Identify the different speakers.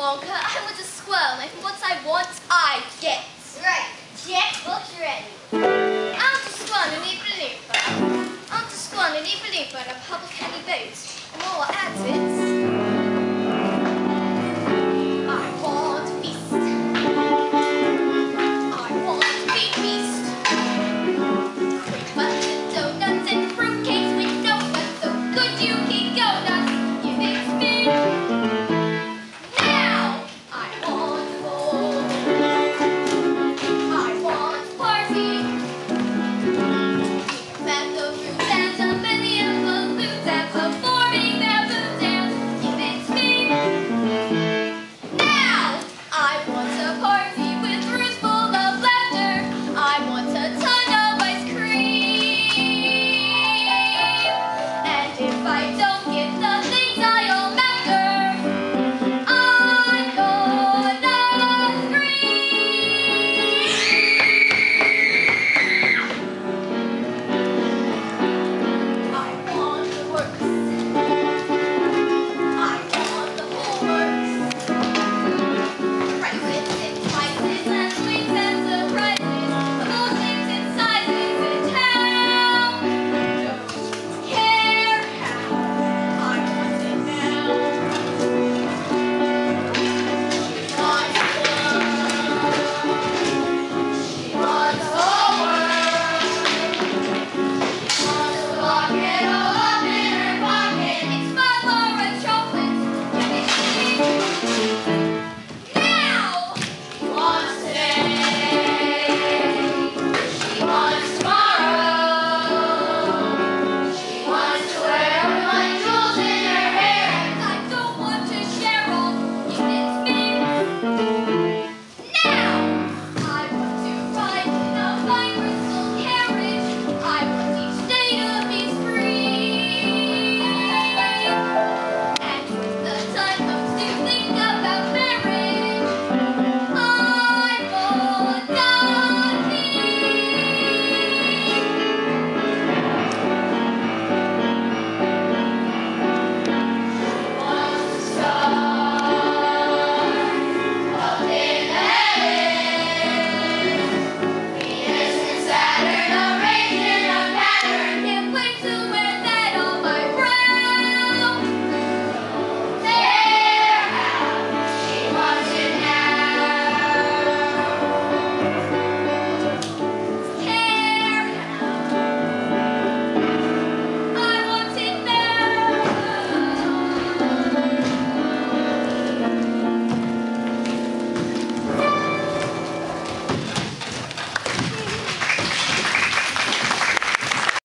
Speaker 1: Wonka. I was a squirrel, and what I want, I get.
Speaker 2: Right. Checkbook's ready.
Speaker 1: I'm a squirrel and a balooper. I'm a squirrel and a balooper and a public candy boat. And more I'll add to it.